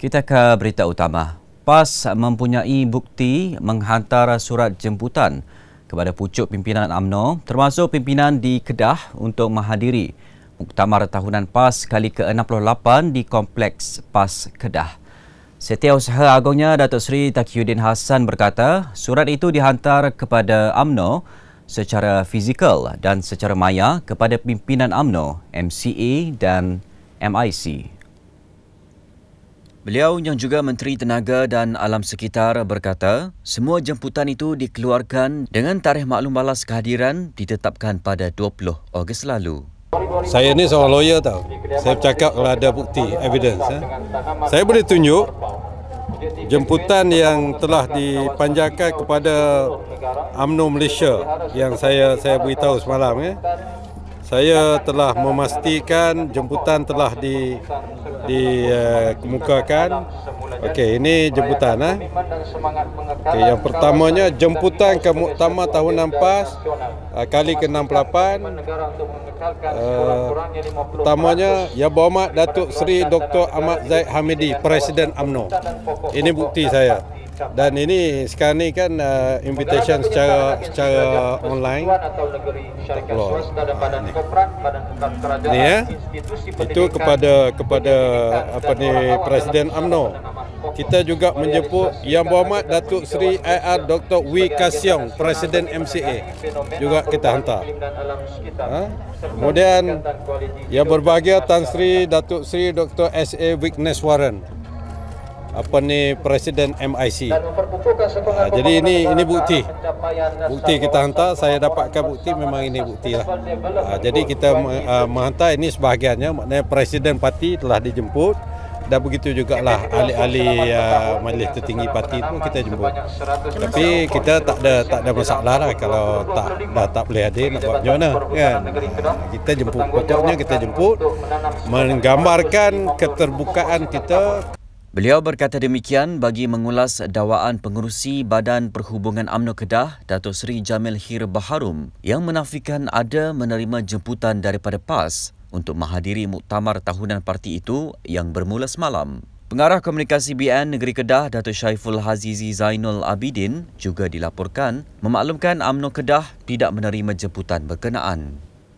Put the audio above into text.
Kita ke berita utama. PAS mempunyai bukti menghantar surat jemputan kepada pucuk pimpinan UMNO termasuk pimpinan di Kedah untuk menghadiri Muktamar Tahunan PAS kali ke-68 di Kompleks PAS Kedah. Setiausaha Agungnya Datuk Seri Taqiyuddin Hassan berkata surat itu dihantar kepada UMNO secara fizikal dan secara maya kepada pimpinan UMNO, MCA dan MIC. Beliau yang juga Menteri Tenaga dan Alam Sekitar berkata, semua jemputan itu dikeluarkan dengan tarikh maklum balas kehadiran ditetapkan pada 20 Ogos lalu. Saya ni seorang lawyer tau. Saya bercakap kalau ada bukti, evidence. Saya boleh tunjuk jemputan yang telah dipanjatkan kepada UMNO Malaysia yang saya beritahu semalam. Saya telah memastikan jemputan telah dikemukakan. Okey, ini jemputan. Okey, yang pertamanya jemputan ke Muktamar Tahunan PAS kali ke-68. Pertamanya Yang Berhormat Datuk Seri Dr. Ahmad Zahid Hamidi, Presiden UMNO. Ini bukti saya. Dan ini sekarang ni kan invitation secara online. Ini ya. Itu kepada apa ni Presiden UMNO. Kita juga menjemput Yang Berhormat Datuk Seri IR Dr. Wee Ka Siong, Presiden MCA. Juga kita hantar. Kemudian Yang Berbahagia Tan Sri Datuk Seri Dr. S.A. Wigneswaran, Presiden MIC. Jadi ini bukti kita hantar. Saya dapatkan bukti, memang ini bukti lah. Jadi kita menghantar ini sebahagiannya, maknanya Presiden Parti telah dijemput dan begitu jugalah ahli-ahli majlis tertinggi parti itu kita jemput. Tapi kita tak ada masalah lah kalau tak boleh hadir, nak buat macam mana kan. Kita jemput, pokoknya kita jemput menggambarkan keterbukaan kita. Beliau berkata demikian bagi mengulas dakwaan pengerusi Badan Perhubungan UMNO Kedah, Datuk Seri Jamil Hir Baharum, yang menafikan ada menerima jemputan daripada PAS untuk menghadiri muktamar tahunan parti itu yang bermula semalam. Pengarah Komunikasi BN Negeri Kedah, Datuk Syaiful Hazizi Zainul Abidin, juga dilaporkan memaklumkan UMNO Kedah tidak menerima jemputan berkenaan.